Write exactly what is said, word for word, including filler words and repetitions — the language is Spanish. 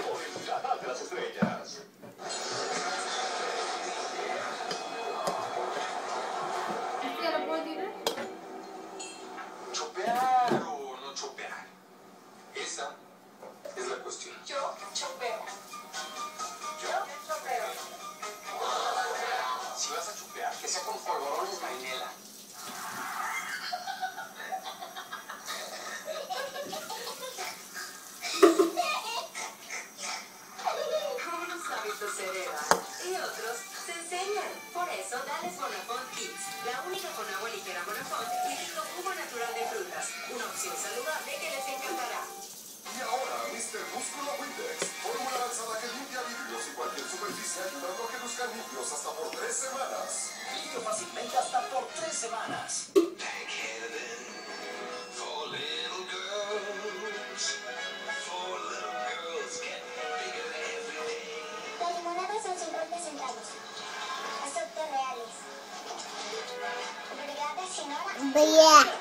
por el canal de las estrellas. ¿Este ya lo puedo tirar? ¿Chopear o no chopear? Esa es la cuestión. Yo chopeo. Yo chopeo. Si vas a chopear, que sea con polvorones vainela. Unos hábitos se heredan y otros se enseñan. Por eso, dales Bonafont Kids, la única con agua ligera Bonafont y rico jugo natural de frutas. Una opción saludable que les encantará. Y ahora, mister Músculo Windex, fórmula lanzada que limpia vidrios y cualquier superficie, ayudando a que luzcan limpios hasta por tres semanas. Limpio fácilmente hasta por tres semanas. Las limonadas son cincuenta centavos. Acepto reales. Brigada Sonora.